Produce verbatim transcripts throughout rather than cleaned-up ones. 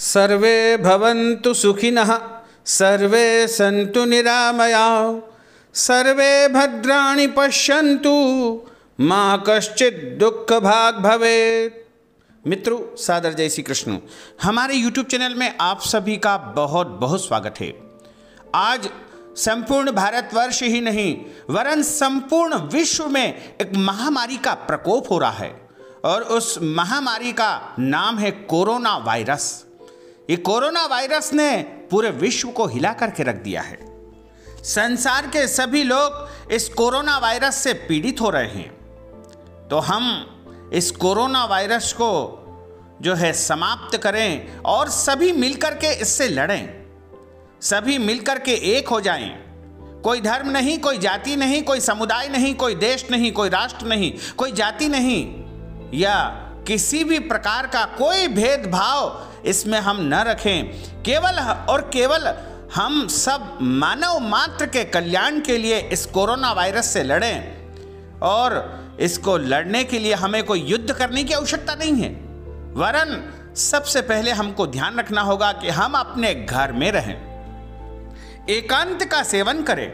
सर्वे भवन्तु सुखिनः, सर्वे सन्तु निरामयाः, सर्वे भद्राणि पश्यन्तु, माँ कश्चित् दुख भाग भवेत्। मित्रों, सादर जय श्री कृष्ण। हमारे यूट्यूब चैनल में आप सभी का बहुत बहुत स्वागत है। आज संपूर्ण भारतवर्ष ही नहीं वरन संपूर्ण विश्व में एक महामारी का प्रकोप हो रहा है और उस महामारी का नाम है कोरोना वायरस। ये कोरोना वायरस ने पूरे विश्व को हिला करके रख दिया है। संसार के सभी लोग इस कोरोना वायरस से पीड़ित हो रहे हैं। तो हम इस कोरोना वायरस को जो है समाप्त करें और सभी मिलकर के इससे लड़ें, सभी मिलकर के एक हो जाएं। कोई धर्म नहीं, कोई जाति नहीं, कोई समुदाय नहीं, कोई देश नहीं, कोई राष्ट्र नहीं, कोई जाति नहीं, या किसी भी प्रकार का कोई भेदभाव इसमें हम न रखें। केवल और केवल हम सब मानव मात्र के कल्याण के लिए इस कोरोना वायरस से लड़ें और इसको लड़ने के लिए हमें कोई युद्ध करने की आवश्यकता नहीं है, वरन सबसे पहले हमको ध्यान रखना होगा कि हम अपने घर में रहें, एकांत का सेवन करें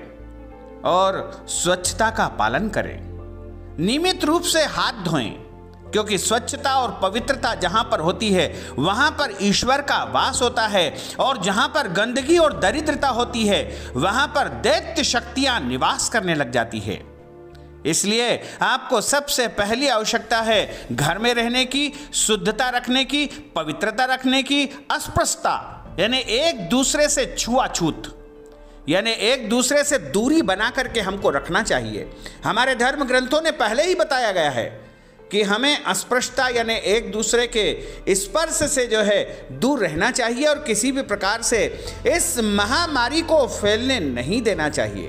और स्वच्छता का पालन करें। नियमित रूप से हाथ धोएं, क्योंकि स्वच्छता और पवित्रता जहां पर होती है वहां पर ईश्वर का वास होता है, और जहां पर गंदगी और दरिद्रता होती है वहां पर दैत्य शक्तियां निवास करने लग जाती है। इसलिए आपको सबसे पहली आवश्यकता है घर में रहने की, शुद्धता रखने की, पवित्रता रखने की, अस्पृश्यता यानी एक दूसरे से छुआछूत यानी एक दूसरे से दूरी बना करके हमको रखना चाहिए। हमारे धर्म ग्रंथों ने पहले ही बताया गया है कि हमें अस्पृश्यता यानी एक दूसरे के स्पर्श से जो है दूर रहना चाहिए और किसी भी प्रकार से इस महामारी को फैलने नहीं देना चाहिए।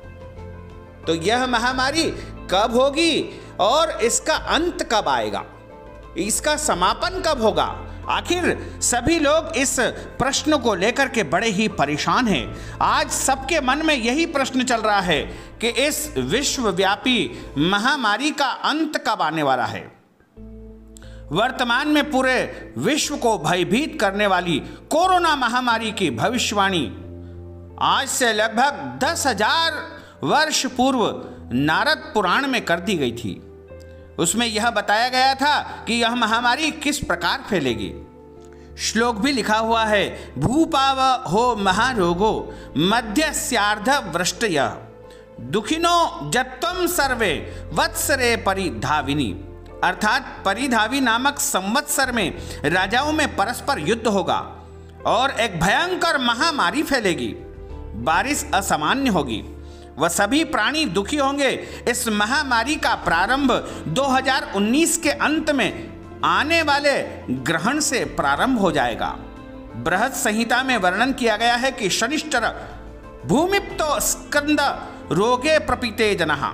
तो यह महामारी कब होगी और इसका अंत कब आएगा, इसका समापन कब होगा? आखिर सभी लोग इस प्रश्न को लेकर के बड़े ही परेशान हैं। आज सबके मन में यही प्रश्न चल रहा है कि इस विश्वव्यापी महामारी का अंत कब आने वाला है। वर्तमान में पूरे विश्व को भयभीत करने वाली कोरोना महामारी की भविष्यवाणी आज से लगभग दस हजार वर्ष पूर्व नारद पुराण में कर दी गई थी। उसमें यह बताया गया था कि यह महामारी किस प्रकार फैलेगी। श्लोक भी लिखा हुआ है, भूपाव हो महारोगो मध्यस्यार्ध वृष्टय दुखिनो जत्वम सर्वे वत्सरे परिधाविनी। अर्थात परिधावी नामक संवत्सर में राजाओं में परस्पर युद्ध होगा और एक भयंकर महामारी फैलेगी। बारिश असामान्य होगी, वह सभी प्राणी दुखी होंगे। इस महामारी का प्रारंभ दो हज़ार उन्नीस के अंत में आने वाले ग्रहण से प्रारंभ हो जाएगा। बृहद संहिता में वर्णन किया गया है कि शनिश्चर भूमिप्तो स्कंद रोगे प्रपीते जनः।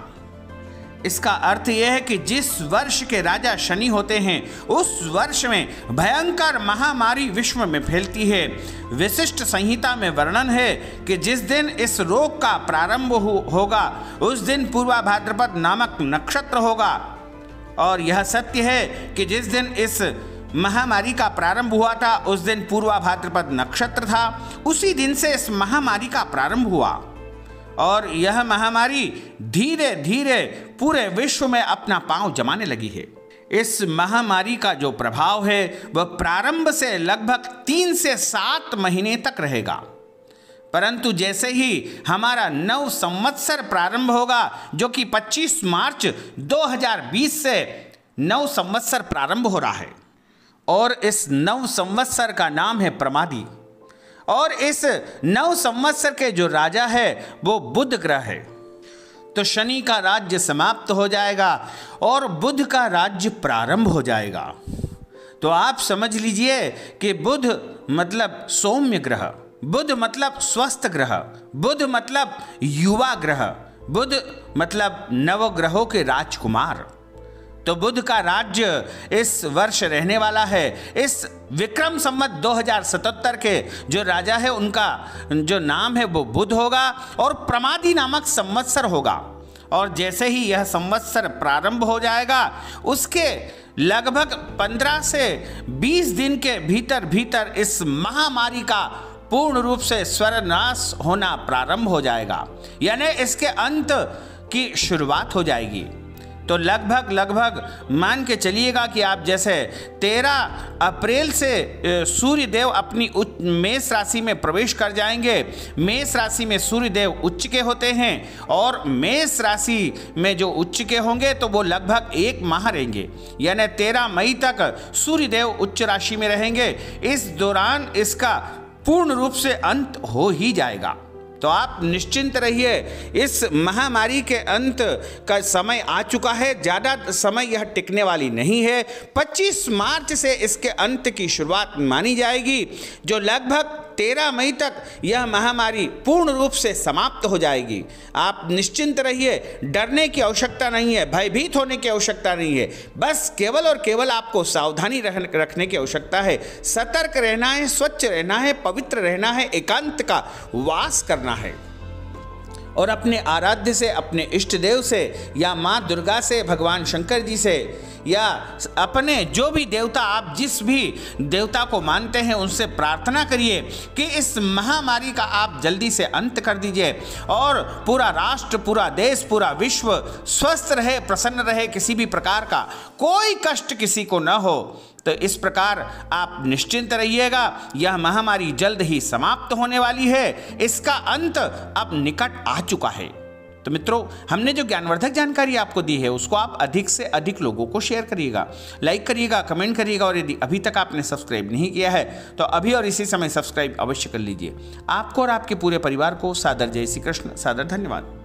इसका अर्थ यह है कि जिस वर्ष के राजा शनि होते हैं उस वर्ष में भयंकर महामारी विश्व में फैलती है। विशिष्ट संहिता में वर्णन है कि जिस दिन इस रोग का प्रारंभ हो, होगा उस दिन पूर्वा भाद्रपद नामक नक्षत्र होगा। और यह सत्य है कि जिस दिन इस महामारी का प्रारंभ हुआ था उस दिन पूर्वा भाद्रपद नक्षत्र था। उसी दिन से इस महामारी का प्रारंभ हुआ और यह महामारी धीरे धीरे पूरे विश्व में अपना पांव जमाने लगी है। इस महामारी का जो प्रभाव है वह प्रारंभ से लगभग तीन से सात महीने तक रहेगा, परंतु जैसे ही हमारा नव संवत्सर प्रारंभ होगा, जो कि पच्चीस मार्च दो हज़ार बीस से नव संवत्सर प्रारंभ हो रहा है, और इस नव संवत्सर का नाम है प्रमादी, और इस नव संवत्सर के जो राजा है वो बुध ग्रह है। तो शनि का राज्य समाप्त हो जाएगा और बुध का राज्य प्रारंभ हो जाएगा। तो आप समझ लीजिए कि बुध मतलब सौम्य ग्रह, बुध मतलब स्वस्थ ग्रह, बुध मतलब युवा ग्रह, बुध मतलब नवग्रहों के राजकुमार। तो बुध का राज्य इस वर्ष रहने वाला है। इस विक्रम संवत दो हज़ार सतहत्तर के जो राजा है उनका जो नाम है वो बुध होगा और प्रमादी नामक संवत्सर होगा। और जैसे ही यह संवत्सर प्रारंभ हो जाएगा उसके लगभग पंद्रह से बीस दिन के भीतर भीतर इस महामारी का पूर्ण रूप से सर्वनाश होना प्रारंभ हो जाएगा, यानी इसके अंत की शुरुआत हो जाएगी। तो लगभग लगभग मान के चलिएगा कि आप जैसे तेरह अप्रैल से सूर्य देव अपनी मेष राशि में प्रवेश कर जाएंगे। मेष राशि में सूर्य देव उच्च के होते हैं और मेष राशि में जो उच्च के होंगे तो वो लगभग एक माह रहेंगे, यानी तेरह मई तक सूर्य देव उच्च राशि में रहेंगे। इस दौरान इसका पूर्ण रूप से अंत हो ही जाएगा। तो आप निश्चिंत रहिए, इस महामारी के अंत का समय आ चुका है, ज़्यादा समय यह टिकने वाली नहीं है। पच्चीस मार्च से इसके अंत की शुरुआत मानी जाएगी, जो लगभग तेरह मई तक यह महामारी पूर्ण रूप से समाप्त हो जाएगी। आप निश्चिंत रहिए, डरने की आवश्यकता नहीं है, भयभीत होने की आवश्यकता नहीं है, बस केवल और केवल आपको सावधानी रखने की आवश्यकता है। सतर्क रहना है, स्वच्छ रहना है, पवित्र रहना है, एकांत का वास करना है और अपने आराध्य से, अपने इष्ट देव से या माँ दुर्गा से, भगवान शंकर जी से या अपने जो भी देवता, आप जिस भी देवता को मानते हैं उनसे प्रार्थना करिए कि इस महामारी का आप जल्दी से अंत कर दीजिए और पूरा राष्ट्र, पूरा देश, पूरा विश्व स्वस्थ रहे, प्रसन्न रहे, किसी भी प्रकार का कोई कष्ट किसी को न हो। तो इस प्रकार आप निश्चिंत रहिएगा, यह महामारी जल्द ही समाप्त होने वाली है, इसका अंत अब निकट आ चुका है। तो मित्रों, हमने जो ज्ञानवर्धक जानकारी आपको दी है उसको आप अधिक से अधिक लोगों को शेयर करिएगा, लाइक करिएगा, कमेंट करिएगा और यदि अभी तक आपने सब्सक्राइब नहीं किया है तो अभी और इसी समय सब्सक्राइब अवश्य कर लीजिए। आपको और आपके पूरे परिवार को सादर जय श्री कृष्ण, सादर धन्यवाद।